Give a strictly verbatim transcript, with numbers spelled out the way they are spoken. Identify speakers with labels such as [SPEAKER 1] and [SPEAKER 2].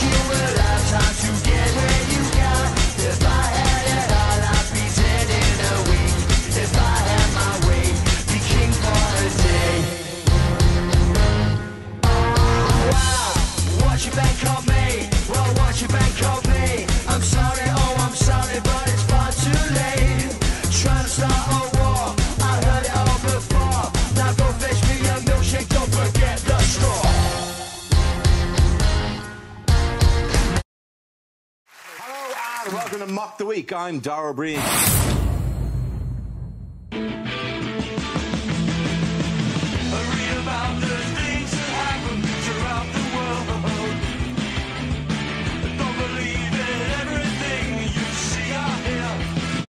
[SPEAKER 1] you a lifetime to get where you got. If I had it all, I'd be dead in a week. If I had my way, be king for a day. Wow, what you bank on me? Well, what you bank on me? I'm sorry, oh, I'm sorry, but it's far too late. Trying to start a war, I heard it all before. Now go fetch me a milkshake, don't forget the straw.
[SPEAKER 2] Hello and welcome to Mock the Week. I'm Dara.